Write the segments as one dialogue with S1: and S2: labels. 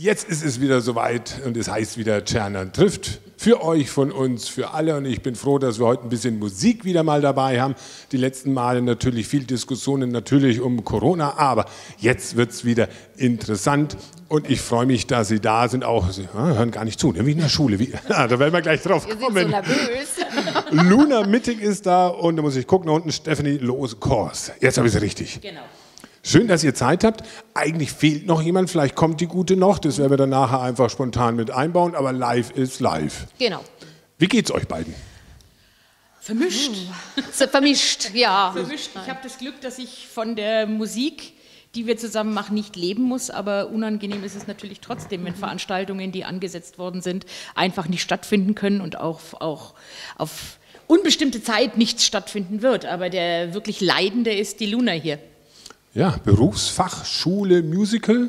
S1: Jetzt ist es wieder soweit und es heißt wieder Tschernan trifft. Für euch, von uns, für alle. Und ich bin froh, dass wir heute ein bisschen Musik wieder mal dabei haben. Die letzten Male natürlich viel Diskussionen natürlich um Corona, aber jetzt wird es wieder interessant. Und ich freue mich, dass Sie da sind. Auch Sie hören gar nicht zu, ne? Wie in der Schule. Da werden wir gleich drauf kommen.
S2: Wir sind so nervös.
S1: Luna Mittig ist da und da muss ich gucken, da unten Stephanie Lose-Kors. Jetzt habe ich es richtig.
S2: Genau.
S1: Schön, dass ihr Zeit habt. Eigentlich fehlt noch jemand, vielleicht kommt die Gute noch. Das werden wir dann nachher einfach spontan mit einbauen, aber live ist live.
S2: Genau.
S1: Wie geht's euch beiden?
S2: Vermischt. Vermischt, ja.
S3: Vermischt. Ich habe das Glück, dass ich von der Musik, die wir zusammen machen, nicht leben muss, aber unangenehm ist es natürlich trotzdem, wenn Veranstaltungen, die angesetzt worden sind, einfach nicht stattfinden können und auch auf unbestimmte Zeit nichts stattfinden wird. Aber der wirklich Leidende ist die Luna hier.
S1: Ja, Berufsfach, Schule, Musical,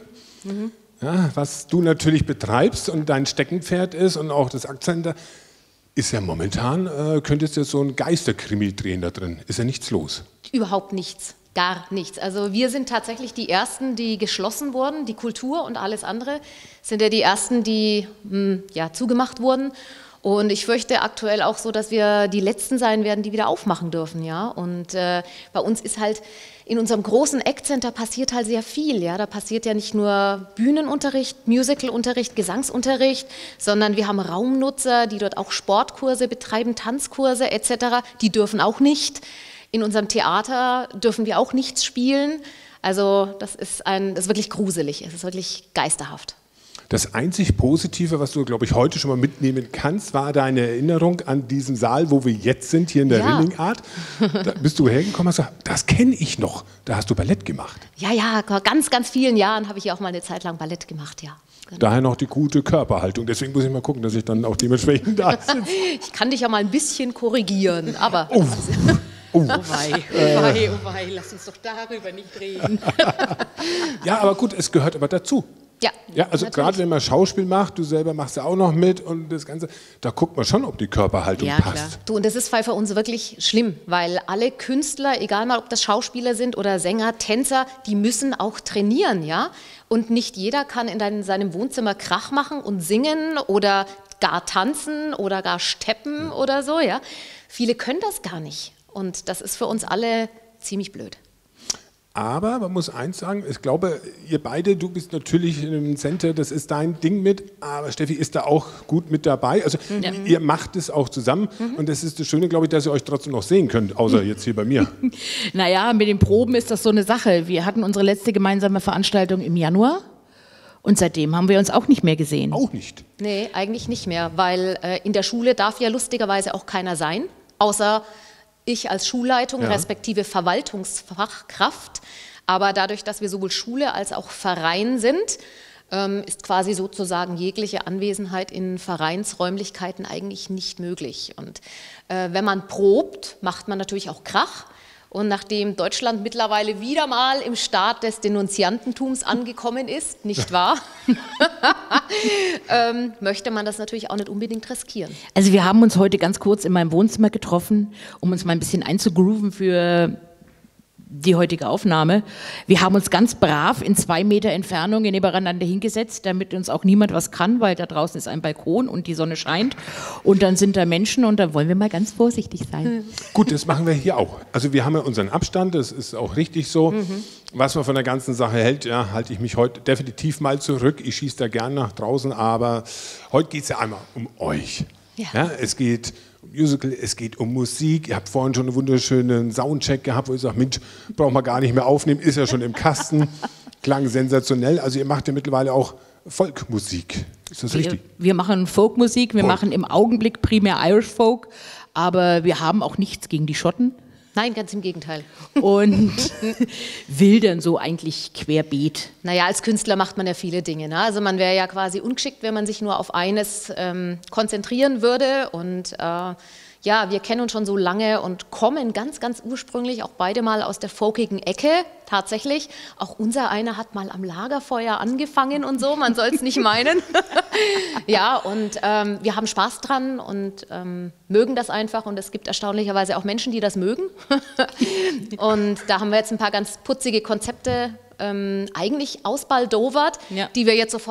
S1: ja, was du natürlich betreibst und dein Steckenpferd ist und auch das Akzent, ist ja momentan, könntest du so ein Geisterkrimi drehen da drin. Ist ja nichts los.
S2: Überhaupt nichts, gar nichts. Also wir sind tatsächlich die Ersten, die geschlossen wurden. Die Kultur und alles andere sind ja die Ersten, die zugemacht wurden. Und ich fürchte aktuell auch so, dass wir die Letzten sein werden, die wieder aufmachen dürfen, ja. Und bei uns ist halt in unserem großen Eckcenter passiert halt sehr viel, ja. Da passiert ja nicht nur Bühnenunterricht, Musicalunterricht, Gesangsunterricht, sondern wir haben Raumnutzer, die dort auch Sportkurse betreiben, Tanzkurse etc. Die dürfen auch nicht. In unserem Theater dürfen wir auch nichts spielen. Also das ist wirklich gruselig, es ist wirklich geisterhaft.
S1: Das einzig Positive, was du, glaube ich, heute schon mal mitnehmen kannst, war deine Erinnerung an diesen Saal, wo wir jetzt sind, hier in der Rillingart. Da bist du hergekommen und hast gesagt, das kenne ich noch. Da hast du Ballett gemacht.
S2: Ja, vor ganz, ganz vielen Jahren habe ich ja auch mal eine Zeit lang Ballett gemacht, ja. Genau.
S1: Daher noch die gute Körperhaltung. Deswegen muss ich mal gucken, dass ich dann auch dementsprechend da sitze.
S2: Ich kann dich ja mal ein bisschen korrigieren, aber...
S3: Oh wei, lass uns doch darüber nicht reden.
S1: Ja, aber gut, es gehört aber dazu. Ja, also gerade wenn man Schauspiel macht, du selber machst ja auch noch mit und das Ganze, da guckt man schon, ob die Körperhaltung passt.
S2: Klar. Du, und das ist für uns wirklich schlimm, weil alle Künstler, egal mal ob das Schauspieler sind oder Sänger, Tänzer, die müssen auch trainieren, ja. Und nicht jeder kann in seinem Wohnzimmer Krach machen und singen oder gar tanzen oder gar steppen oder so, ja. Viele können das gar nicht und das ist für uns alle ziemlich blöd.
S1: Aber man muss eins sagen, ich glaube, ihr beide, du bist natürlich im Center, das ist dein Ding mit, aber Steffi ist da auch gut mit dabei. Also ihr macht es auch zusammen und das ist das Schöne, glaube ich, dass ihr euch trotzdem noch sehen könnt, außer jetzt hier bei mir.
S3: Naja, mit den Proben ist das so eine Sache. Wir hatten unsere letzte gemeinsame Veranstaltung im Januar und seitdem haben wir uns auch nicht mehr gesehen.
S1: Auch nicht?
S2: Nee, eigentlich nicht mehr, weil in der Schule darf ja lustigerweise auch keiner sein, außer ich als Schulleitung, respektive Verwaltungsfachkraft. Aber dadurch, dass wir sowohl Schule als auch Verein sind, ist quasi sozusagen jegliche Anwesenheit in Vereinsräumlichkeiten eigentlich nicht möglich. Und wenn man probt, macht man natürlich auch Krach. Und nachdem Deutschland mittlerweile wieder mal im Staat des Denunziantentums angekommen ist, nicht wahr, möchte man das natürlich auch nicht unbedingt riskieren.
S3: Also wir haben uns heute ganz kurz in meinem Wohnzimmer getroffen, um uns mal ein bisschen einzugrooven für die heutige Aufnahme. Wir haben uns ganz brav in 2 Meter Entfernung nebeneinander hingesetzt, damit uns auch niemand was kann, weil da draußen ist ein Balkon und die Sonne scheint und dann sind da Menschen und da wollen wir mal ganz vorsichtig sein.
S1: Gut, das machen wir hier auch. Also wir haben ja unseren Abstand, das ist auch richtig so. Was man von der ganzen Sache hält, ja, halte ich mich heute definitiv mal zurück. Ich schieße da gern nach draußen, aber heute geht es ja einmal um euch. Ja, es geht um Musical, es geht um Musik. Ihr habt vorhin schon einen wunderschönen Soundcheck gehabt, wo ihr sagt, Mensch, brauchen wir gar nicht mehr aufnehmen, ist ja schon im Kasten. Klang sensationell. Also ihr macht ja mittlerweile auch Folkmusik. Ist das richtig?
S3: Wir machen Folkmusik, wir machen im Augenblick primär Irish Folk, aber wir haben auch nichts gegen die Schotten.
S2: Nein, ganz im Gegenteil.
S3: Und wildern so eigentlich querbeet.
S2: Naja, als Künstler macht man ja viele Dinge. Ne? Also man wäre ja quasi ungeschickt, wenn man sich nur auf eines konzentrieren würde. Und wir kennen uns schon so lange und kommen ganz, ganz ursprünglich auch beide mal aus der folkigen Ecke. Tatsächlich. Auch unser einer hat mal am Lagerfeuer angefangen und so, man soll es nicht meinen. Ja, und wir haben Spaß dran und mögen das einfach und es gibt erstaunlicherweise auch Menschen, die das mögen. Und da haben wir jetzt ein paar ganz putzige Konzepte eigentlich ausbaldowert, die wir jetzt sofort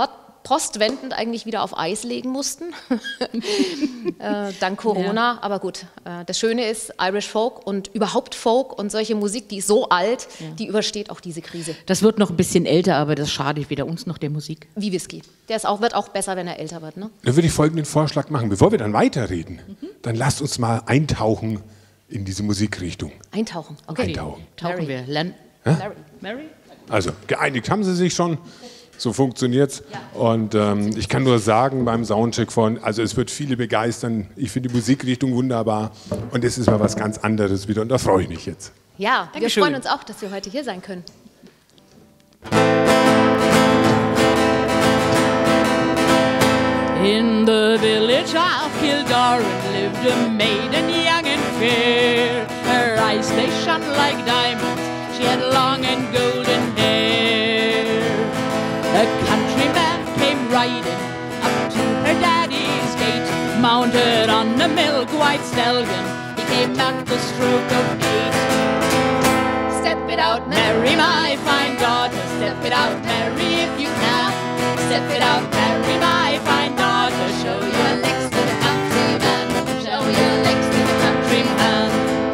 S2: postwendend eigentlich wieder auf Eis legen mussten, dank Corona. Aber gut, das Schöne ist, Irish Folk und überhaupt Folk und solche Musik, die ist so alt, die übersteht auch diese Krise.
S3: Das wird noch ein bisschen älter, aber das schadet weder uns noch der Musik.
S2: Wie Whisky. Der wird auch besser, wenn er älter wird. Ne?
S1: Dann würde ich folgenden Vorschlag machen. Bevor wir dann weiterreden, dann lasst uns mal eintauchen in diese Musikrichtung.
S2: Eintauchen, okay.
S1: Eintauchen.
S3: Tauchen wir.
S2: Mary?
S1: Also, geeinigt haben sie sich schon. So funktioniert's. Ja. Und ich kann nur sagen, beim Soundcheck also es wird viele begeistern. Ich finde die Musikrichtung wunderbar. Und es ist mal was ganz anderes wieder. Und da freue ich mich jetzt.
S2: Ja, wir freuen uns auch, dass wir heute hier sein können.
S3: In the village of Kildoran lived a maiden young and fair. Her eyes they shone like diamonds. She had long and golden hair. A countryman came riding up to her daddy's gate, mounted on a milk-white stallion. He came at the stroke of 8. Step it out, Mary, my fine daughter. Step it out, Mary, if you can. Step it out, Mary, my fine daughter. Show your legs to the countryman. Show your legs to the countryman.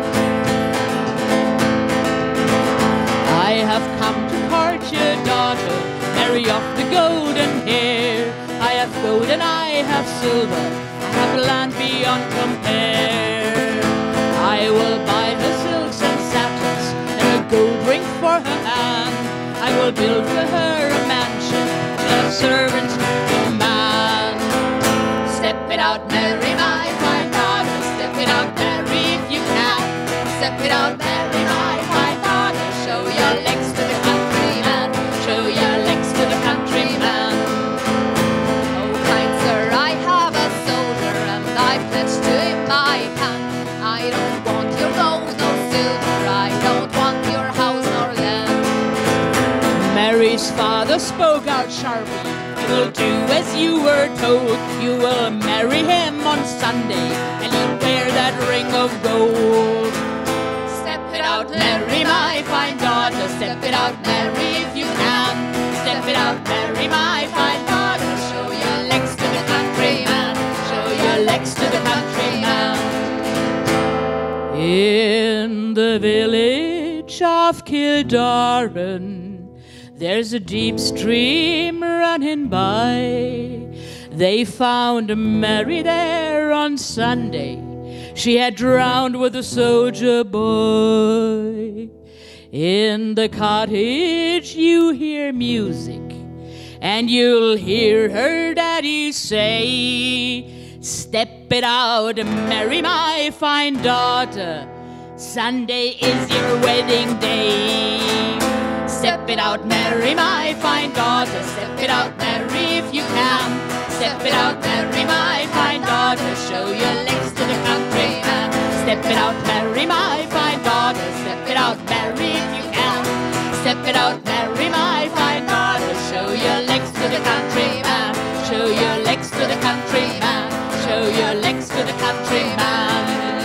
S3: I have come to court your daughter, Mary of the golden hair. I have gold and I have silver, I have land beyond compare. I will buy her silks and satins and a gold ring for her hand. I will build for her a mansion, she'll have servants to command. Step it out, Mary, my fine daughter. Step it out, Mary, if you can. Step it out, Mary, my fine daughter. Show your legs to the countryman. Show your legs to the countryman.
S2: Oh, kind sir, I have a soldier and I pledge to him my hand. I don't want your gold nor silver. I don't want your house nor land.
S3: Mary's father spoke out sharply. You will do as you were told. You will marry him on Sunday and you'll wear that ring of gold.
S2: Step
S3: Step it out, Mary, my fine daughter. Step it out, Mary, if you can. Step it out, Mary, my fine daughter. Show your legs to the countryman. Show your legs to the countryman. In the village of Kildoran, there's a deep stream running by. They found Mary there on Sunday. She had drowned with a soldier boy. In the cottage you hear music, and you'll hear her daddy say, step it out, Mary, my fine daughter. Sunday is your wedding day. Step it out, Mary, my fine daughter. Step it out, Mary, if you can. Step it out, Mary, my fine daughter. Show your legs to the countryman. Step it out, Mary, my fine daughter. Step it out, Mary, if you can. Step it out, Mary, my fine daughter. Show your legs to the countryman. Show your legs to the countryman. Show your legs to the countryman.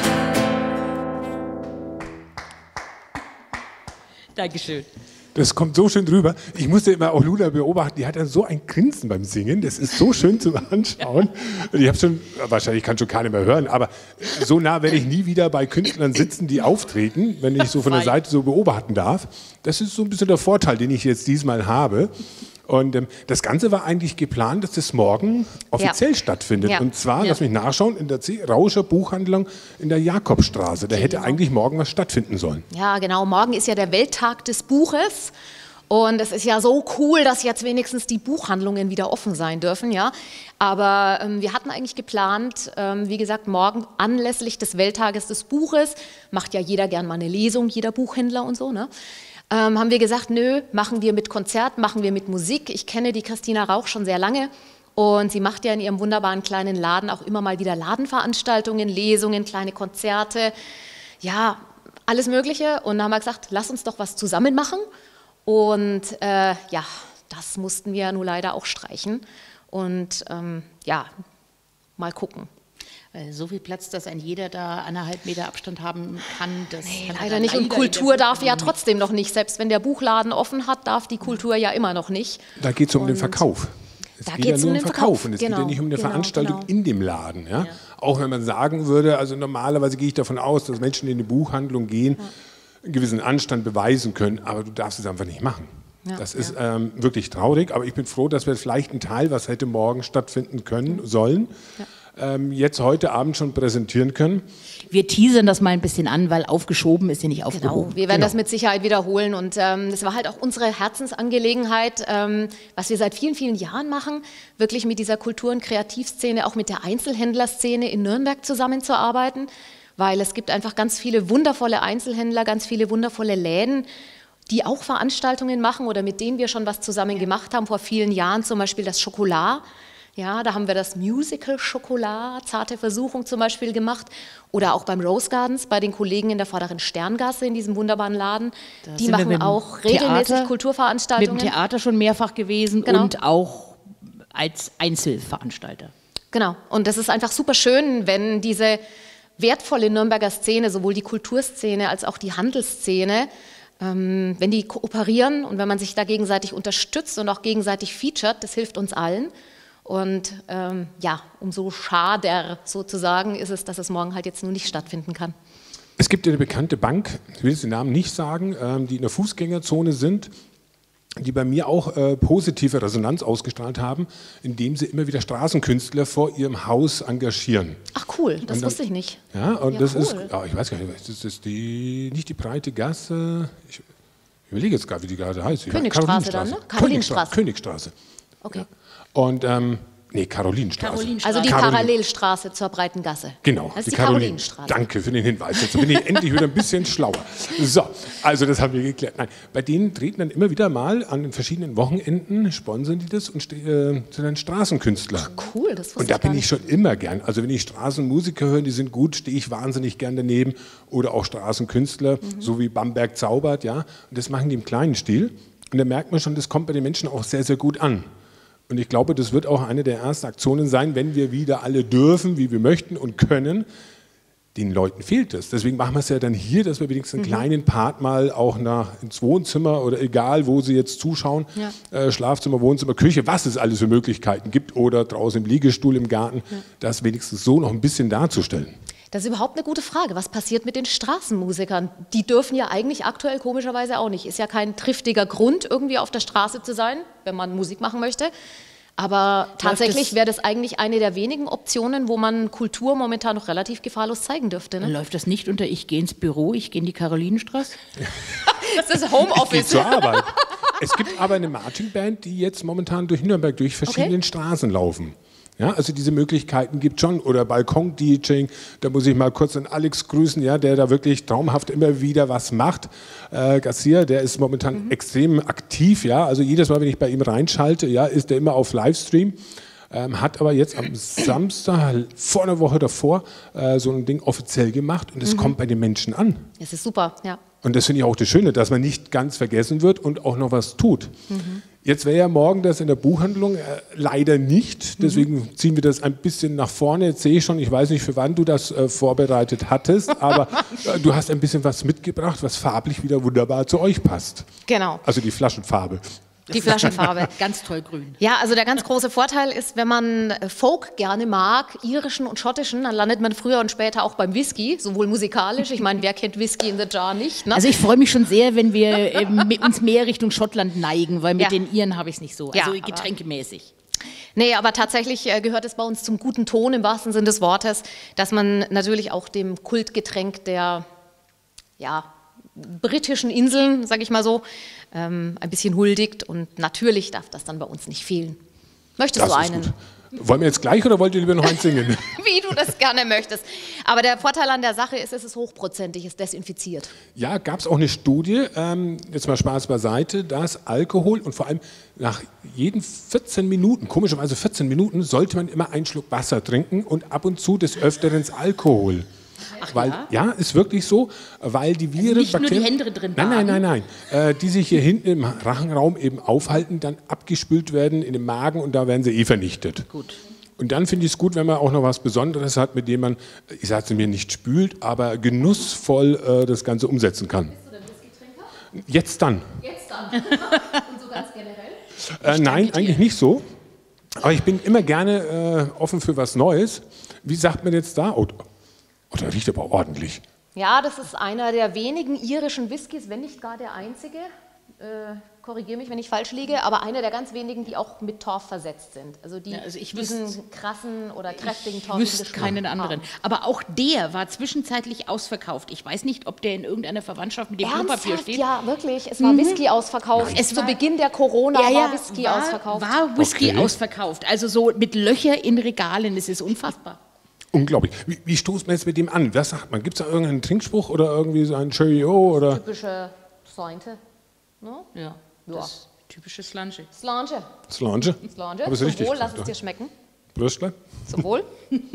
S3: Dankeschön.
S1: Das kommt so schön drüber. Ich musste immer auch Luna beobachten, die hat dann so ein Grinsen beim Singen, das ist so schön zum Anschauen. Und ich habe schon, wahrscheinlich kann schon keiner mehr hören, aber so nah werde ich nie wieder bei Künstlern sitzen, die auftreten, wenn ich so von der Seite so beobachten darf. Das ist so ein bisschen der Vorteil, den ich jetzt diesmal habe. Und das Ganze war eigentlich geplant, dass das morgen offiziell stattfindet.
S2: Ja.
S1: Und zwar, lass mich nachschauen, in der C. Rauscher Buchhandlung in der Jakobstraße. Da hätte eigentlich morgen was stattfinden sollen.
S2: Ja, genau. Morgen ist ja der Welttag des Buches. Und es ist ja so cool, dass jetzt wenigstens die Buchhandlungen wieder offen sein dürfen. Ja? Aber wir hatten eigentlich geplant, wie gesagt, morgen anlässlich des Welttages des Buches, macht ja jeder gern mal eine Lesung, jeder Buchhändler und so, ne? Haben wir gesagt, nö, machen wir mit Konzert, machen wir mit Musik. Ich kenne die Christina Rauch schon sehr lange und sie macht ja in ihrem wunderbaren kleinen Laden auch immer mal wieder Ladenveranstaltungen, Lesungen, kleine Konzerte, ja, alles Mögliche. Und da haben wir gesagt, lass uns doch was zusammen machen. Und ja, das mussten wir nun leider auch streichen und ja, mal gucken.
S3: So viel Platz, dass ein jeder da 1,5 Meter Abstand haben kann. Das
S2: nee, leider nicht. Und Kultur darf ja trotzdem noch nicht. Selbst wenn der Buchladen offen hat, darf die Kultur ja immer noch nicht.
S1: Da geht es um den Verkauf. Es
S2: Da
S1: geht ja
S2: geht's
S1: nur
S2: um
S1: um
S2: den
S1: Verkauf und es geht ja
S2: Genau,
S1: nicht um eine
S2: genau,
S1: Veranstaltung
S2: genau.
S1: in dem Laden. Ja? Auch wenn man sagen würde, also normalerweise gehe ich davon aus, dass Menschen, die in die Buchhandlung gehen, einen gewissen Anstand beweisen können, aber du darfst es einfach nicht machen.
S2: Ja,
S1: Das ist wirklich traurig, aber ich bin froh, dass wir vielleicht einen Teil, was hätte morgen stattfinden können, sollen, jetzt heute Abend schon präsentieren können.
S3: Wir teasern das mal ein bisschen an, weil aufgeschoben ist ja nicht aufgehoben.
S2: Genau, wir werden das mit Sicherheit wiederholen und das war halt auch unsere Herzensangelegenheit, was wir seit vielen, vielen Jahren machen, wirklich mit dieser Kultur- und Kreativszene, auch mit der Einzelhändlerszene in Nürnberg zusammenzuarbeiten, weil es gibt einfach ganz viele wundervolle Einzelhändler, ganz viele wundervolle Läden, die auch Veranstaltungen machen oder mit denen wir schon was zusammen gemacht haben, vor vielen Jahren zum Beispiel das Schokolade. Ja, da haben wir das Musical Schokolade, Zarte Versuchung zum Beispiel gemacht. Oder auch beim Rose Gardens, bei den Kollegen in der Vorderen Sterngasse, in diesem wunderbaren Laden. Die machen auch regelmäßig Kulturveranstaltungen.
S3: Mit dem Theater schon mehrfach gewesen
S2: Genau.
S3: und auch als Einzelveranstalter.
S2: Genau, und das ist einfach super schön, wenn diese wertvolle Nürnberger Szene, sowohl die Kulturszene als auch die Handelsszene, wenn die kooperieren und wenn man sich da gegenseitig unterstützt und auch gegenseitig featuret, das hilft uns allen. Und umso schader sozusagen ist es, dass es morgen halt jetzt nur nicht stattfinden kann.
S1: Es gibt eine bekannte Bank, ich will jetzt den Namen nicht sagen, die in der Fußgängerzone sind, die bei mir auch positive Resonanz ausgestrahlt haben, indem sie immer wieder Straßenkünstler vor ihrem Haus engagieren.
S2: Ach cool, das wusste ich nicht.
S1: Ja, und
S2: Ja,
S1: das
S2: cool.
S1: ist, ich weiß gar nicht, das ist nicht die breite Gasse, ich überlege jetzt gerade, wie die gerade heißt.
S2: Königstraße dann, ne? Karolinenstraße.
S1: Königstraße.
S2: Okay.
S1: Ja. Und, Karolinenstraße.
S2: Also die Parallelstraße zur Breiten Gasse.
S1: Genau,
S2: Das ist die
S1: Karolin.
S2: Karolinenstraße.
S1: Danke für den Hinweis. Jetzt bin ich endlich wieder ein bisschen schlauer. So, also das haben wir geklärt. Nein, bei denen treten dann immer wieder mal an den verschiedenen Wochenenden, sponsern die das und sind dann Straßenkünstler.
S2: Cool, das wusste
S1: Und da
S2: ich gar
S1: bin ich
S2: nicht.
S1: schon immer gern. Also wenn ich Straßenmusiker höre, die sind gut, stehe ich wahnsinnig gern daneben. Oder auch Straßenkünstler, so wie Bamberg zaubert, ja. Und das machen die im kleinen Stil. Und da merkt man schon, das kommt bei den Menschen auch sehr, sehr gut an. Und ich glaube, das wird auch eine der ersten Aktionen sein, wenn wir wieder alle dürfen, wie wir möchten und können. Den Leuten fehlt es. Deswegen machen wir es ja dann hier, dass wir wenigstens einen kleinen Part mal auch ins Wohnzimmer oder egal, wo Sie jetzt zuschauen, Schlafzimmer, Wohnzimmer, Küche, was es alles für Möglichkeiten gibt oder draußen im Liegestuhl im Garten, das wenigstens so noch ein bisschen darzustellen.
S2: Das ist überhaupt eine gute Frage. Was passiert mit den Straßenmusikern? Die dürfen ja eigentlich aktuell komischerweise auch nicht. Ist ja kein triftiger Grund, irgendwie auf der Straße zu sein, wenn man Musik machen möchte. Aber tatsächlich wäre das eigentlich eine der wenigen Optionen, wo man Kultur momentan noch relativ gefahrlos zeigen dürfte. Ne?
S3: Läuft das nicht unter ich gehe ins Büro, ich gehe in die Karolinenstraße?
S2: Das ist
S1: Ich gehe
S2: Homeoffice.
S1: zur Arbeit. Es gibt aber eine Marching-Band, die jetzt momentan durch Nürnberg, durch verschiedene Straßen laufen. Ja, also diese Möglichkeiten gibt es schon. Oder Balkon-DJing, da muss ich mal kurz an Alex grüßen, ja, der da wirklich traumhaft immer wieder was macht. Garcia, der ist momentan extrem aktiv, ja, also jedes Mal, wenn ich bei ihm reinschalte, ja, ist er immer auf Livestream. Hat aber jetzt am Samstag, vor einer Woche davor, so ein Ding offiziell gemacht und es kommt bei den Menschen an.
S2: Das ist super, ja.
S1: Und das finde ich auch das Schöne, dass man nicht ganz vergessen wird und auch noch was tut. Jetzt wäre ja morgen das in der Buchhandlung leider nicht. Deswegen ziehen wir das ein bisschen nach vorne. Jetzt sehe ich schon, ich weiß nicht, für wann du das vorbereitet hattest, aber du hast ein bisschen was mitgebracht, was farblich wieder wunderbar zu euch passt.
S2: Genau,
S1: Also die Flaschenfarbe.
S2: die Flaschenfarbe.
S3: Ganz toll grün.
S2: Ja, also der ganz große Vorteil ist, wenn man Folk gerne mag, irischen und schottischen, dann landet man früher und später auch beim Whisky, sowohl musikalisch. Ich meine, wer kennt Whisky in the Jar nicht? Ne?
S3: Also ich freue mich schon sehr, wenn wir uns mehr Richtung Schottland neigen, weil mit
S2: Ja.
S3: den Iren habe ich es nicht so.
S2: Ja,
S3: Also
S2: aber-
S3: getränkemäßig.
S2: Nee, aber tatsächlich gehört es bei uns zum guten Ton im wahrsten Sinne des Wortes, dass man natürlich auch dem Kultgetränk der britischen Inseln, sage ich mal so, ein bisschen huldigt und natürlich darf das dann bei uns nicht fehlen. Möchtest
S1: Das
S2: du
S1: ist
S2: einen?
S1: gut. Wollen wir jetzt gleich oder wollt ihr lieber noch eins singen?
S2: Wie du das gerne möchtest. Aber der Vorteil an der Sache ist, es ist hochprozentig, es ist desinfiziert.
S1: Ja, gab es auch eine Studie, jetzt mal Spaß beiseite, dass Alkohol und vor allem nach jeden 14 Minuten, komischerweise 14 Minuten, sollte man immer einen Schluck Wasser trinken und ab und zu des Öfteren Alkohol. Weil, ja, ist wirklich so, weil die Viren,
S3: nicht nur die
S1: Bakterien,
S3: Hände drin
S1: nein, die sich hier hinten im Rachenraum eben aufhalten, dann abgespült werden in den Magen und da werden sie vernichtet.
S3: Gut.
S1: Und dann finde ich es gut, wenn man auch noch was Besonderes hat, mit dem man, ich sage es mir, nicht spült, aber genussvoll das Ganze umsetzen kann.
S2: Bist du denn Whisky-Trinker?
S1: Jetzt dann.
S2: Jetzt dann. Und so ganz generell?
S1: Nein, eigentlich nicht so. Aber ich bin immer gerne offen für was Neues. Wie sagt man jetzt da? Oh, der riecht aber ordentlich.
S2: Ja, das ist einer der wenigen irischen Whiskys, wenn nicht gar der einzige. Korrigiere mich, wenn ich falsch liege, aber einer der ganz wenigen, die auch mit Torf versetzt sind. Also die diesen krassen oder kräftigen Torf.
S3: Ich wüsste keinen anderen. Aber auch der war zwischenzeitlich ausverkauft. Ich weiß nicht, ob der in irgendeiner Verwandtschaft mit dem Klopapier steht.
S2: Ja, wirklich. Es war Whisky ausverkauft. Zu Beginn der Corona war Whisky ausverkauft.
S3: War Whisky ausverkauft. Also so mit Löcher in Regalen. Es ist unfassbar.
S1: Unglaublich. Wie stoßt man jetzt mit dem an? Was sagt man? Gibt es da irgendeinen Trinkspruch oder irgendwie so ein Cheerio? Oder?
S2: Typische Sointe. No?
S3: Ja. Das typische Slange.
S2: Slange.
S1: Slange?
S2: Slange.
S1: Aber ist richtig
S2: Zum Wohl,
S1: gesagt,
S2: lass es dir schmecken.
S1: Brüstlein?
S2: Zum Wohl.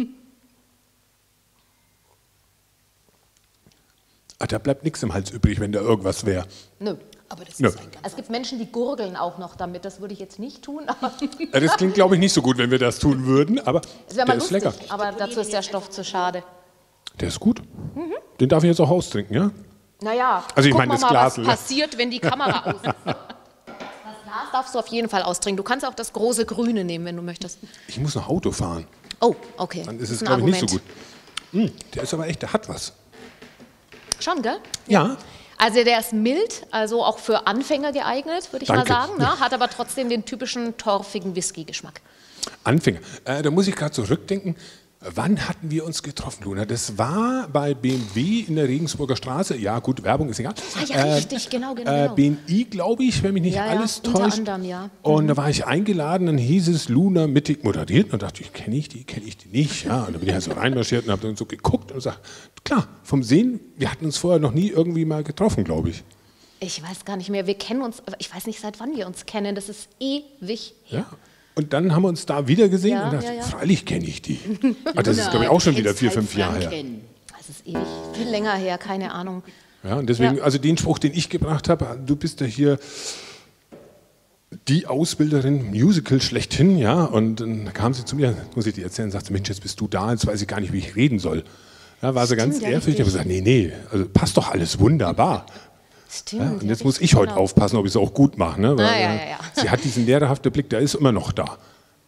S1: Da bleibt nichts im Hals übrig, wenn da irgendwas wäre.
S2: Nö.
S3: Aber das
S1: Nö.
S3: ist ein ganz
S2: Es gibt Menschen, die gurgeln auch noch damit. Das würde ich jetzt nicht tun. Aber
S1: Das klingt, glaube ich, nicht so gut, wenn wir das tun würden, aber
S2: es wäre
S1: der
S2: mal
S1: ist
S2: lustig.
S1: lecker.
S2: Aber dazu ist der Stoff zu schade.
S1: Der ist gut. Den darf ich jetzt auch austrinken, ja?
S2: Naja,
S1: Also ich
S2: gucken
S1: meine,
S2: wir
S1: das
S2: mal,
S1: Glas,
S2: was
S1: ne?
S2: passiert, wenn die Kamera aus ist. Das Glas darfst du auf jeden Fall austrinken. Du kannst auch das große Grüne nehmen, wenn du möchtest.
S1: Ich muss noch Auto fahren.
S2: Oh, okay.
S1: Dann ist es,
S2: ein
S1: glaube ich, nicht so
S2: Argument.
S1: gut. Der ist aber echt, der hat was.
S2: Schon, gell?
S1: Ja.
S2: Also der ist mild, also auch für Anfänger geeignet, würde ich mal
S1: Danke.
S2: sagen. Ne? Hat aber trotzdem den typischen torfigen Whisky-Geschmack.
S1: Anfänger. Da muss ich gerade zurückdenken. Wann hatten wir uns getroffen, Luna? Das war bei BMW in der Regensburger Straße. Ja, gut, Werbung ist egal.
S2: Ja, richtig, genau.
S1: BNI, glaube ich, wenn mich nicht
S2: Ja,
S1: alles
S2: unter
S1: täuscht.
S2: anderem, ja.
S1: Und da war ich eingeladen, dann hieß es Luna mittig moderiert. Und dachte ich, kenne ich die nicht? Ja, und dann bin ich halt so reinmarschiert und habe dann so geguckt und gesagt, klar, vom Sehen, wir hatten uns vorher noch nie irgendwie mal getroffen, glaube ich.
S2: Ich weiß gar nicht mehr, wir kennen uns, aber ich weiß nicht, seit wann wir uns kennen. Das ist ewig her.
S1: Ja. Und dann haben wir uns da wieder gesehen
S2: Ja,
S1: und dachte,
S2: ja.
S1: freilich kenne ich die. Aber das ist, glaube ich, auch schon wieder 4, 5 Jahre her.
S2: Das ist ewig, viel länger her, keine Ahnung.
S1: Ja, und deswegen,
S2: Ja.
S1: also den Spruch, den ich gebracht habe, du bist ja hier die Ausbilderin Musical schlechthin, ja, und dann kam sie zu mir, muss ich dir erzählen, sagte, Mensch, jetzt bist du da, jetzt weiß ich gar nicht, wie ich reden soll. Ja, war sie ganz
S2: Stimmt, ja,
S1: ehrfürchtig, aber
S2: richtig.
S1: gesagt, nee, also passt doch alles wunderbar.
S2: Stimmt.
S1: Ja, und jetzt muss ich heute aufpassen, ob ich es auch gut mache, ne? Weil,
S2: Ja.
S1: sie hat diesen lehrerhaften Blick, der ist immer noch da.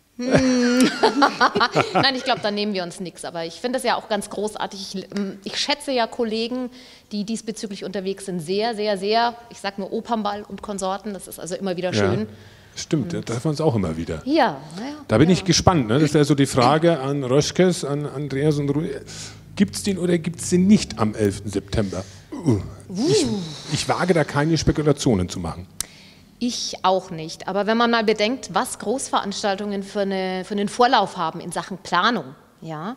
S2: Nein, ich glaube, da nehmen wir uns nichts. Aber ich finde das ja auch ganz großartig. Ich schätze ja Kollegen, die diesbezüglich unterwegs sind, sehr, sehr, sehr. Ich sage nur Opernball und Konsorten. Das ist also immer wieder schön.
S1: Ja, stimmt, da treffen wir uns auch immer wieder.
S2: Ja,
S1: Da bin ich gespannt. Ne? Das wäre so die Frage an Röschkes, an Andreas und Rudi. Gibt es den oder gibt es den nicht am 11. September? Ich wage da keine Spekulationen zu machen.
S2: Ich auch nicht. Aber wenn man mal bedenkt, was Großveranstaltungen für einen Vorlauf haben in Sachen Planung, ja,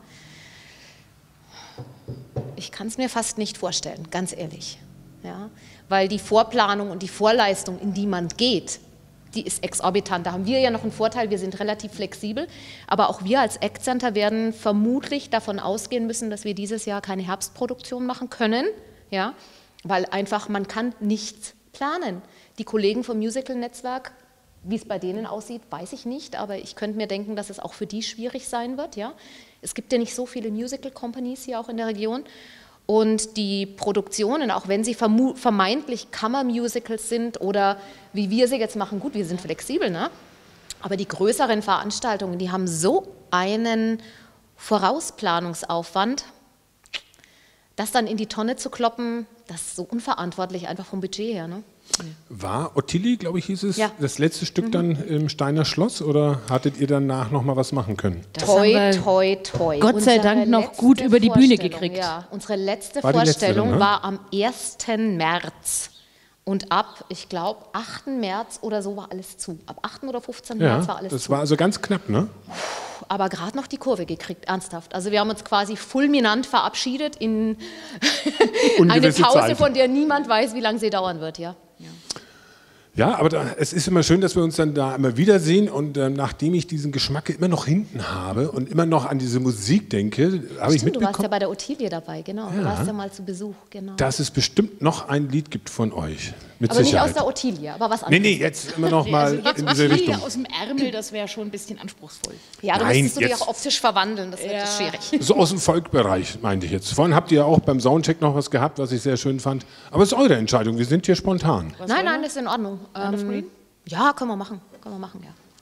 S2: ich kann es mir fast nicht vorstellen, ganz ehrlich. Ja, weil die Vorplanung und die Vorleistung, in die man geht, die ist exorbitant. Da haben wir ja noch einen Vorteil, wir sind relativ flexibel, aber auch wir als Act Center werden vermutlich davon ausgehen müssen, dass wir dieses Jahr keine Herbstproduktion machen können, ja, weil einfach man kann nichts planen. Die Kollegen vom Musical-Netzwerk, wie es bei denen aussieht, weiß ich nicht, aber ich könnte mir denken, dass es auch für die schwierig sein wird. Ja? Es gibt ja nicht so viele Musical-Companies hier auch in der Region und die Produktionen, auch wenn sie vermeintlich Kammermusicals sind oder wie wir sie jetzt machen, gut, wir sind flexibel, ne? Aber die größeren Veranstaltungen, die haben so einen Vorausplanungsaufwand, das dann in die Tonne zu kloppen, das ist so unverantwortlich, einfach vom Budget her. Ne?
S1: War Ottilie, glaube ich, hieß es,
S2: Ja.
S1: das letzte Stück dann im Steiner Schloss oder hattet ihr danach noch mal was machen können?
S3: Das haben wir
S2: Toi.
S3: Gott sei Dank noch
S2: letzte
S3: gut über die Bühne
S2: Vorstellung,
S3: gekriegt.
S2: Ja, unsere letzte
S1: War die letzte
S2: Vorstellung
S1: dann, ne?
S2: war am 1. März. Und ab, ich glaube, 8. März oder so war alles zu. Ab 8. oder 15. März war alles
S1: das
S2: zu.
S1: war also ganz knapp, ne?
S2: Aber gerade noch die Kurve gekriegt, ernsthaft. Also wir haben uns quasi fulminant verabschiedet in eine
S1: Ungewisse
S2: Pause,
S1: Zeit.
S2: von der niemand weiß, wie lange sie dauern wird. Ja.
S1: Ja, aber es ist immer schön, dass wir uns dann da immer wiedersehen und nachdem ich diesen Geschmack immer noch hinten habe und immer noch an diese Musik denke, habe ich
S2: Stimmt, du warst ja
S1: mitbekommen,
S2: bei der Ottilie dabei, genau. Du warst ja mal zu Besuch, genau.
S1: dass es bestimmt noch ein Lied gibt von euch. Mit
S2: aber nicht
S1: Sicherheit.
S2: aus der Ottilie, aber was anderes.
S1: Nee, jetzt immer noch mal
S3: Also jetzt
S1: in diese
S3: Ottilie
S1: Richtung.
S3: aus dem Ärmel, das wäre schon ein bisschen anspruchsvoll.
S2: Ja, du
S1: Nein,
S2: müsstest du dich
S1: jetzt-
S2: auch optisch verwandeln, das wird schwierig.
S1: So aus dem Folkbereich, meinte ich jetzt. Vorhin habt ihr ja auch beim Soundcheck noch was gehabt, was ich sehr schön fand. Aber es ist eure Entscheidung, wir sind hier spontan.
S2: Nein, das ist in Ordnung. Ja, können wir machen, ja.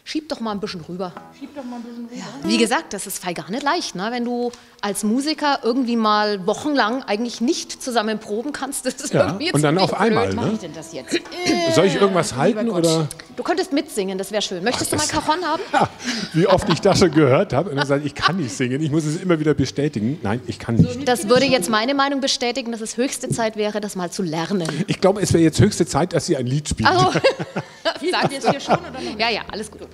S2: Schieb doch mal ein bisschen rüber.
S3: Schieb doch mal ein bisschen rüber.
S2: Ja, wie gesagt, das ist gar nicht leicht, ne? Wenn du als Musiker irgendwie mal wochenlang eigentlich nicht zusammen proben kannst. Das ist irgendwie jetzt
S1: und dann auf
S2: blöd.
S1: einmal.
S3: Was mache
S1: Ne?
S3: ich denn das jetzt?
S1: Soll ich irgendwas halten? Oder?
S2: Du könntest mitsingen, das wäre schön. Möchtest du mal Cajon haben?
S1: Ja, wie oft ich das schon gehört habe. Und dann sage ich kann nicht singen. Ich muss es immer wieder bestätigen. Nein, ich kann nicht.
S2: Das würde jetzt meine Meinung bestätigen, dass es höchste Zeit wäre, das mal zu lernen.
S1: Ich glaube, es wäre jetzt höchste Zeit, dass Sie ein Lied spielen.
S2: Also,
S3: Sind wir jetzt hier schon oder noch nicht?
S2: ja, alles gut.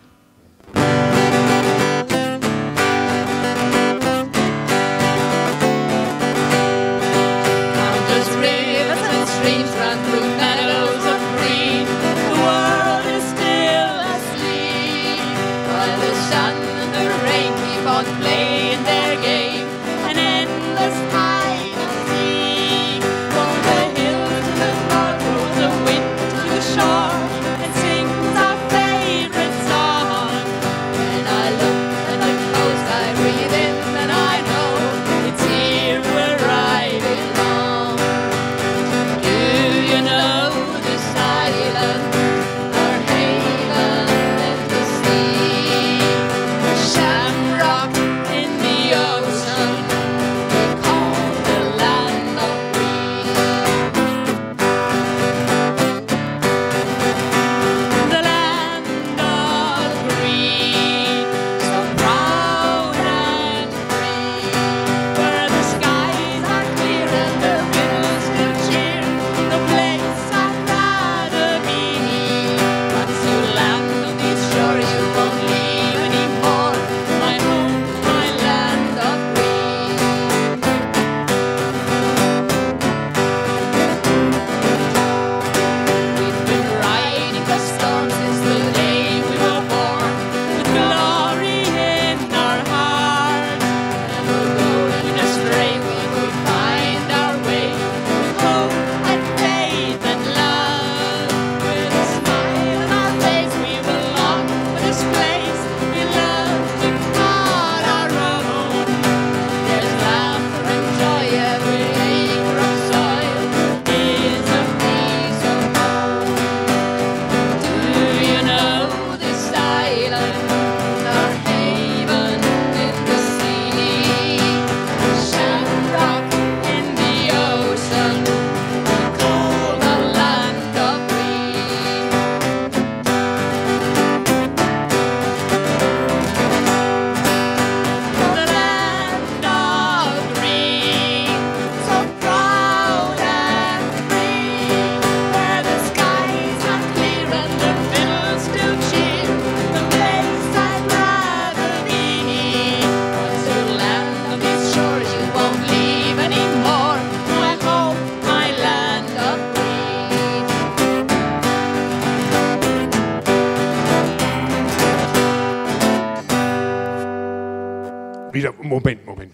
S1: Moment.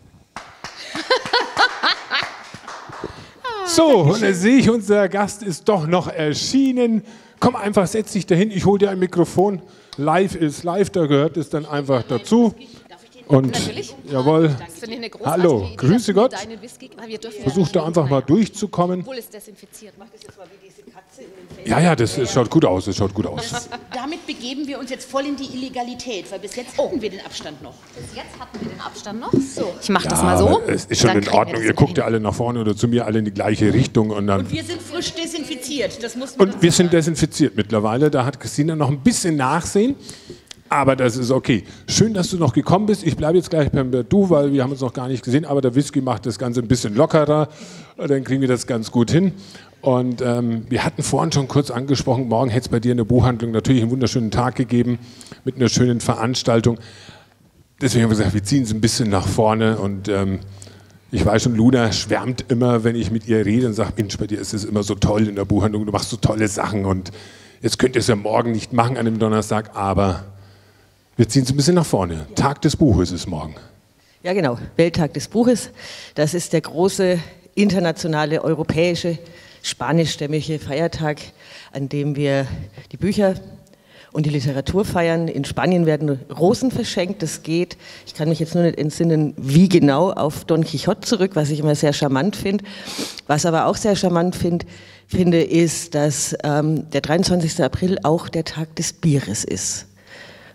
S1: So, und da sehe ich, unser Gast ist doch noch erschienen. Komm einfach, setz dich dahin, ich hole dir ein Mikrofon. Live ist live, da gehört es dann einfach dazu. Und
S2: Natürlich.
S1: Jawohl.
S2: Das finde ich eine großartige
S1: Hallo,
S2: Idee,
S1: grüße
S2: dass du
S1: Gott.
S2: deinen Whisky, wir dürfen
S1: Versuch da einfach mal durchzukommen.
S2: Obwohl es desinfiziert.
S4: Mach das jetzt mal wie diese Katze in den Fällen.
S1: Ja, das schaut gut aus, das schaut gut aus.
S3: Damit begeben wir uns jetzt voll in die Illegalität, weil bis jetzt hatten wir den Abstand noch.
S2: Bis jetzt hatten wir den Abstand noch. So. Ich mache das mal so.
S1: Aber es ist schon
S2: Dann
S1: in
S2: kriegen wir
S1: Ordnung,
S2: das
S1: ihr guckt ja alle nach vorne oder zu mir alle in die gleiche Richtung. Und
S3: Wir sind frisch desinfiziert, das muss man
S1: und wir sind desinfiziert mittlerweile, da hat Christina noch ein bisschen Nachsehen. Aber das ist okay. Schön, dass du noch gekommen bist. Ich bleibe jetzt gleich beim Du, weil wir haben uns noch gar nicht gesehen. Aber der Whisky macht das Ganze ein bisschen lockerer. Dann kriegen wir das ganz gut hin. Und wir hatten vorhin schon kurz angesprochen, morgen hätte es bei dir in der Buchhandlung natürlich einen wunderschönen Tag gegeben mit einer schönen Veranstaltung. Deswegen haben wir gesagt, wir ziehen es ein bisschen nach vorne. Und ich weiß schon, Luna schwärmt immer, wenn ich mit ihr rede und sagt, Mensch, bei dir ist es immer so toll in der Buchhandlung. Du machst so tolle Sachen. Und jetzt könnt ihr es ja morgen nicht machen an dem Donnerstag, aber wir ziehen es ein bisschen nach vorne. Tag des Buches ist morgen.
S4: Ja, genau. Welttag des Buches. Das ist der große internationale, europäische, spanischstämmige Feiertag, an dem wir die Bücher und die Literatur feiern. In Spanien werden Rosen verschenkt. Das geht, ich kann mich jetzt nur nicht entsinnen, wie genau, auf Don Quixote zurück, was ich immer sehr charmant finde. Was aber auch sehr charmant finde, ist, dass der 23. April auch der Tag des Bieres ist.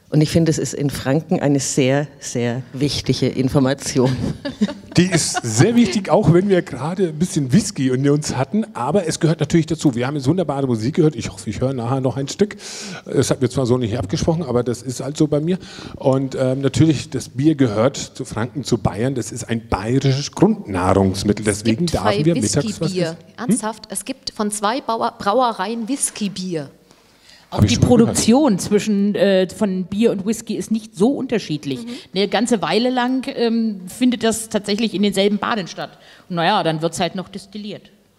S4: Und ich finde, es ist in Franken eine sehr, sehr wichtige Information.
S1: Die ist sehr wichtig, auch wenn wir gerade ein bisschen Whisky in uns hatten, aber es gehört natürlich dazu. Wir haben jetzt wunderbare Musik gehört. Ich hoffe, ich höre nachher noch ein Stück. Das hat mir zwar so nicht abgesprochen, aber das ist halt so bei mir. Und natürlich, das Bier gehört zu Franken, zu Bayern. Das ist ein bayerisches Grundnahrungsmittel. Deswegen darf wir mittags was essen.
S2: Ernsthaft, es gibt von 2 Brauereien Whiskybier.
S3: Auch die Produktion von Bier und Whisky ist nicht so unterschiedlich. Eine ganze Weile lang findet das tatsächlich in denselben Baden statt. Und naja, dann wird es halt noch destilliert.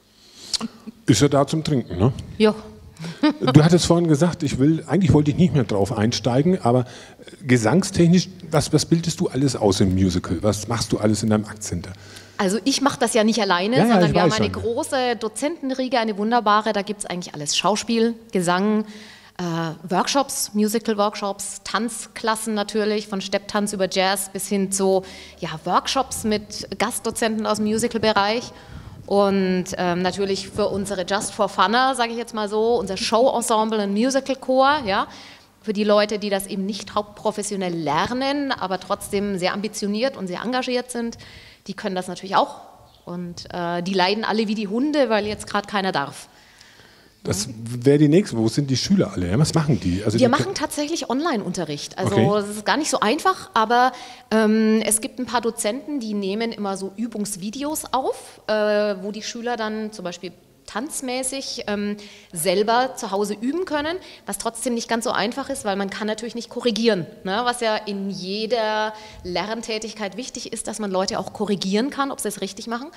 S1: Ist ja da zum Trinken, ne?
S2: Ja.
S1: Du hattest vorhin gesagt, eigentlich wollte ich nicht mehr drauf einsteigen, aber gesangstechnisch, was bildest du alles aus im Musical? Was machst du alles in deinem Aktcenter?
S2: Also ich mache das ja nicht alleine, sondern wir haben eine große Dozentenriege, eine wunderbare, da gibt es eigentlich alles. Schauspiel, Gesang, Workshops, Musical-Workshops, Tanzklassen natürlich, von Stepptanz über Jazz bis hin zu Workshops mit Gastdozenten aus dem Musical-Bereich. Und natürlich für unsere Just for Funner, sage ich jetzt mal so, unser Show-Ensemble und Musical-Chor, ja, für die Leute, die das eben nicht hauptprofessionell lernen, aber trotzdem sehr ambitioniert und sehr engagiert sind, die können das natürlich auch. Und die leiden alle wie die Hunde, weil jetzt gerade keiner darf.
S1: Das wäre die nächste. Wo sind die Schüler alle? Ja, was machen die? Also
S2: wir machen tatsächlich Online-Unterricht. Also es ist gar nicht so einfach, aber es gibt ein paar Dozenten, die nehmen immer so Übungsvideos auf, wo die Schüler dann zum Beispiel tanzmäßig selber zu Hause üben können, was trotzdem nicht ganz so einfach ist, weil man kann natürlich nicht korrigieren, ne? Was ja in jeder Lerntätigkeit wichtig ist, dass man Leute auch korrigieren kann, ob sie es richtig machen.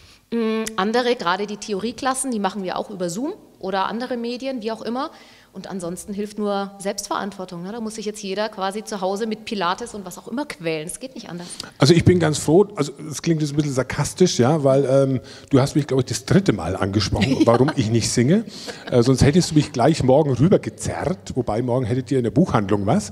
S2: Andere, gerade die Theorieklassen, die machen wir auch über Zoom oder andere Medien, wie auch immer. Und ansonsten hilft nur Selbstverantwortung. Ne? Da muss sich jetzt jeder quasi zu Hause mit Pilates und was auch immer quälen. Es geht nicht anders.
S1: Also ich bin ganz froh, also es klingt jetzt ein bisschen sarkastisch, ja, weil du hast mich, glaube ich, das 3. Mal angesprochen, warum ich nicht singe. Sonst hättest du mich gleich morgen rübergezerrt, wobei morgen hättet ihr in der Buchhandlung was.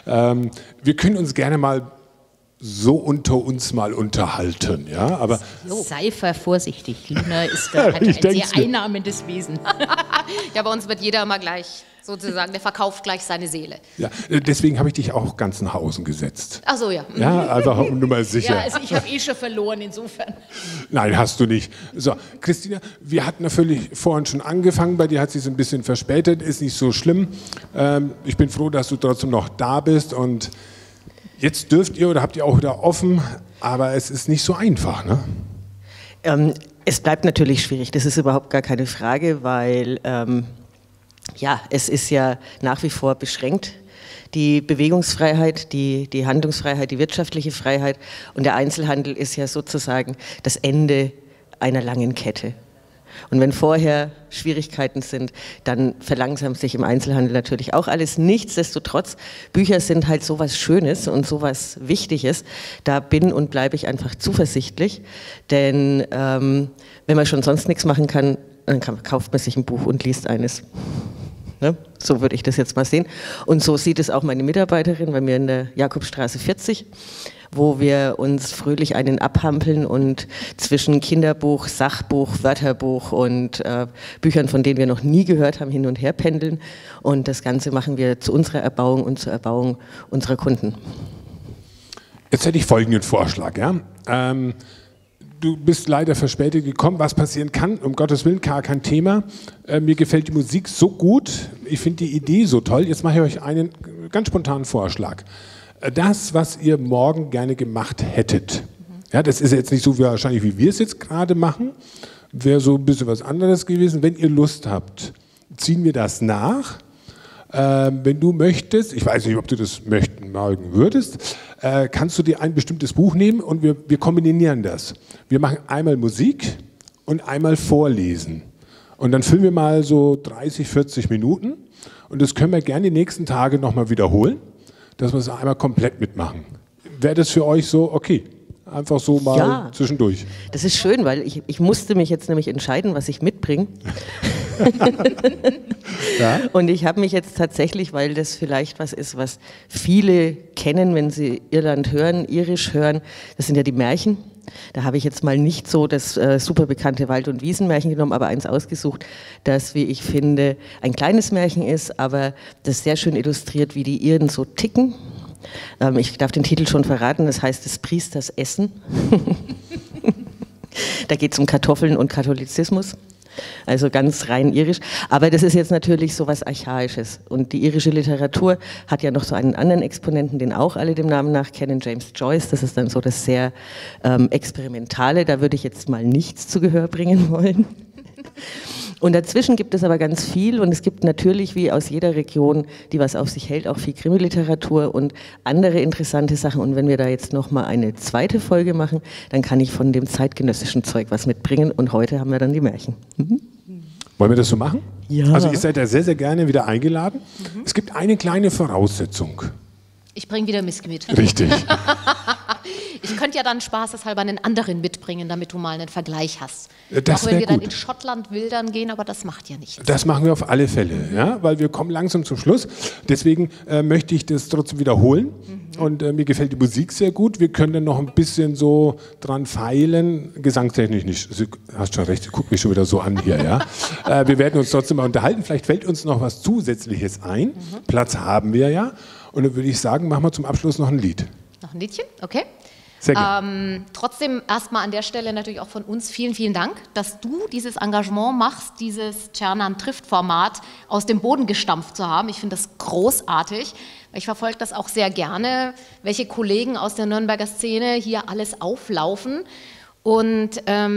S1: Wir können uns gerne mal so unter uns mal unterhalten, ja, aber...
S3: Sei vorsichtig, Lina hat ein sehr einnahmendes Wesen.
S2: Ja, bei uns wird jeder mal gleich, sozusagen, der verkauft gleich seine Seele.
S1: Ja, deswegen habe ich dich auch ganz nach außen gesetzt.
S2: Ach so, ja.
S1: Ja, einfach um nur mal sicher.
S3: Ja, also ich habe schon verloren, insofern.
S1: Nein, hast du nicht. So, Christina, wir hatten natürlich vorhin schon angefangen, bei dir hat es sich ein bisschen verspätet, ist nicht so schlimm. Ich bin froh, dass du trotzdem noch da bist und jetzt dürft ihr oder habt ihr auch wieder offen, aber es ist nicht so einfach, ne?
S4: Es bleibt natürlich schwierig, das ist überhaupt gar keine Frage, weil es ist ja nach wie vor beschränkt, die Bewegungsfreiheit, die Handlungsfreiheit, die wirtschaftliche Freiheit und der Einzelhandel ist ja sozusagen das Ende einer langen Kette. Und wenn vorher Schwierigkeiten sind, dann verlangsamt sich im Einzelhandel natürlich auch alles. Nichtsdestotrotz, Bücher sind halt sowas Schönes und sowas Wichtiges. Da bin und bleibe ich einfach zuversichtlich. Denn wenn man schon sonst nichts machen kann, dann kauft man sich ein Buch und liest eines. Ne? So würde ich das jetzt mal sehen. Und so sieht es auch meine Mitarbeiterin bei mir in der Jakobstraße 40. Wo wir uns fröhlich einen abhampeln und zwischen Kinderbuch, Sachbuch, Wörterbuch und Büchern, von denen wir noch nie gehört haben, hin und her pendeln. Und das Ganze machen wir zu unserer Erbauung und zur Erbauung unserer Kunden.
S1: Jetzt hätte ich folgenden Vorschlag. Ja? Du bist leider verspätet gekommen, was passieren kann, um Gottes Willen, gar kein Thema. Mir gefällt die Musik so gut, ich finde die Idee so toll. Jetzt mache ich euch einen ganz spontanen Vorschlag. Das, was ihr morgen gerne gemacht hättet, ja, das ist jetzt nicht so wahrscheinlich, wie wir es jetzt gerade machen, wäre so ein bisschen was anderes gewesen. Wenn ihr Lust habt, ziehen wir das nach. Wenn du möchtest, ich weiß nicht, ob du das mögen würdest, kannst du dir ein bestimmtes Buch nehmen und wir kombinieren das. Wir machen einmal Musik und einmal Vorlesen. Und dann füllen wir mal so 30, 40 Minuten und das können wir gerne die nächsten Tage nochmal wiederholen, dass wir es einmal komplett mitmachen. Wäre das für euch so okay? Einfach so mal zwischendurch.
S4: Das ist schön, weil ich musste mich jetzt nämlich entscheiden, was ich mitbringe. Ja? Und ich habe mich jetzt tatsächlich, weil das vielleicht was ist, was viele kennen, wenn sie Irland hören, Irisch hören, das sind ja die Märchen. Da habe ich jetzt mal nicht so das super bekannte Wald- und Wiesenmärchen genommen, aber eins ausgesucht, das, wie ich finde, ein kleines Märchen ist, aber das sehr schön illustriert, wie die Iren so ticken. Ich darf den Titel schon verraten, das heißt des Priesters Essen. Da geht es um Kartoffeln und Katholizismus. Also ganz rein irisch. Aber das ist jetzt natürlich so was Archaisches. Und die irische Literatur hat ja noch so einen anderen Exponenten, den auch alle dem Namen nach kennen, James Joyce. Das ist dann so das sehr Experimentale. Da würde ich jetzt mal nichts zu Gehör bringen wollen. Und dazwischen gibt es aber ganz viel und es gibt natürlich, wie aus jeder Region, die was auf sich hält, auch viel Krimi-Literatur und andere interessante Sachen. Und wenn wir da jetzt nochmal eine zweite Folge machen, dann kann ich von dem zeitgenössischen Zeug was mitbringen und heute haben wir dann die Märchen. Mhm.
S1: Wollen wir das so machen?
S4: Ja.
S1: Also ihr seid ja sehr, sehr gerne wieder eingeladen. Es gibt eine kleine Voraussetzung.
S2: Ich bringe wieder Whisky mit.
S1: Richtig.
S2: Ich könnte ja dann spaßeshalber einen anderen mitbringen, damit du mal einen Vergleich hast.
S1: Das
S2: auch wenn wir dann
S1: gut.
S2: in Schottland wildern gehen, aber das macht ja nichts.
S1: Das machen wir auf alle Fälle, ja, weil wir kommen langsam zum Schluss. Deswegen möchte ich das trotzdem wiederholen. Und mir gefällt die Musik sehr gut. Wir können dann noch ein bisschen so dran feilen. Gesangstechnisch nicht. Du hast schon recht, guck mich schon wieder so an hier, ja. Wir werden uns trotzdem mal unterhalten. Vielleicht fällt uns noch was Zusätzliches ein. Platz haben wir ja. Und dann würde ich sagen, machen wir zum Abschluss noch ein Lied.
S2: Noch ein Liedchen? Okay.
S1: Sehr gerne.
S2: Trotzdem erstmal an der Stelle natürlich auch von uns vielen, vielen Dank, dass du dieses Engagement machst, dieses Czernan trifft Format aus dem Boden gestampft zu haben. Ich finde das großartig. Ich verfolge das auch sehr gerne, welche Kollegen aus der Nürnberger Szene hier alles auflaufen. Und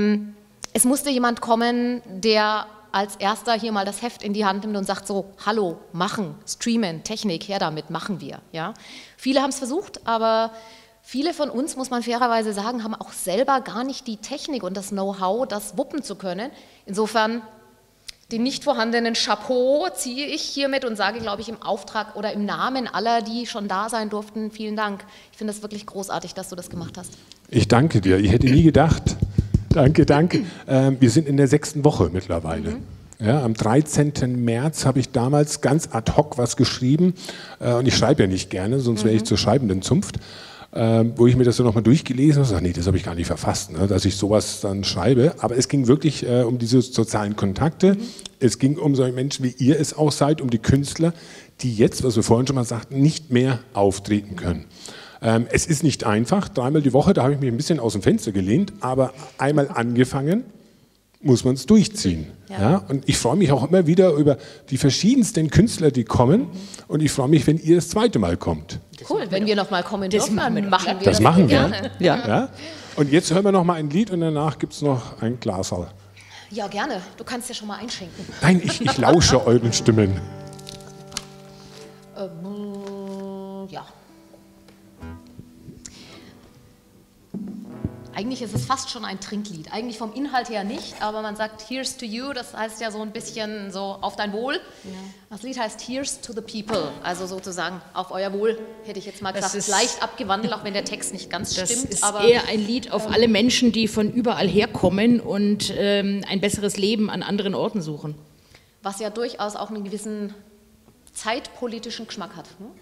S2: es musste jemand kommen, der als erster hier mal das Heft in die Hand nimmt und sagt so, hallo, machen, streamen, Technik, her damit, machen wir. Ja? Viele haben es versucht, aber viele von uns, muss man fairerweise sagen, haben auch selber gar nicht die Technik und das Know-how, das wuppen zu können. Insofern den nicht vorhandenen Chapeau ziehe ich hiermit und sage, glaube ich, im Auftrag oder im Namen aller, die schon da sein durften, vielen Dank. Ich finde es wirklich großartig, dass du das gemacht hast.
S1: Ich danke dir. Ich hätte nie gedacht. Danke, danke. Wir sind in der 6. Woche mittlerweile. Ja, am 13. März habe ich damals ganz ad hoc was geschrieben. Und ich schreibe ja nicht gerne, sonst wäre ich zur schreibenden Zunft. Wo ich mir das so nochmal durchgelesen habe und sage, nee, das habe ich gar nicht verfasst, ne, dass ich sowas dann schreibe. Aber es ging wirklich um diese sozialen Kontakte. Es ging um solche Menschen, wie ihr es auch seid, um die Künstler, die jetzt, was wir vorhin schon mal sagten, nicht mehr auftreten können. Es ist nicht einfach, 3-mal die Woche, da habe ich mich ein bisschen aus dem Fenster gelehnt, aber einmal angefangen, muss man es durchziehen. Ja. Ja? Und ich freue mich auch immer wieder über die verschiedensten Künstler, die kommen. Und ich freue mich, wenn ihr das 2. Mal kommt.
S2: Cool, wenn wir noch mal kommen dürfen, dann machen wir
S1: das. Machen wir.
S2: Gerne.
S4: Ja.
S1: Ja? Und jetzt hören wir noch mal ein Lied und danach gibt es noch ein Glaserl.
S2: Ja, gerne. Du kannst ja schon mal einschenken.
S1: Nein, ich lausche euren Stimmen.
S2: Ja. Eigentlich ist es fast schon ein Trinklied. Eigentlich vom Inhalt her nicht, aber man sagt Here's to you, das heißt ja so ein bisschen so auf dein Wohl. Ja. Das Lied heißt Here's to the people, also sozusagen auf euer Wohl, hätte ich jetzt mal gesagt. Leicht abgewandelt, auch wenn der Text nicht ganz stimmt.
S3: Das ist eher ein Lied auf alle Menschen, die von überall herkommen und ein besseres Leben an anderen Orten suchen.
S2: Was ja durchaus auch einen gewissen zeitpolitischen Geschmack hat. Hm?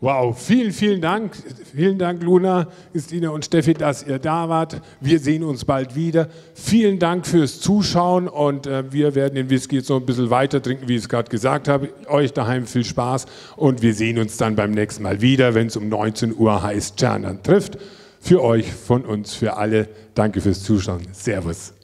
S1: Wow, vielen, vielen Dank. Vielen Dank, Luna, Christina und Steffi, dass ihr da wart. Wir sehen uns bald wieder. Vielen Dank fürs Zuschauen und wir werden den Whisky jetzt noch ein bisschen weiter trinken, wie ich es gerade gesagt habe. Euch daheim viel Spaß und wir sehen uns dann beim nächsten Mal wieder, wenn es um 19 Uhr heißt Czernan trifft. Für euch, von uns, für alle. Danke fürs Zuschauen. Servus.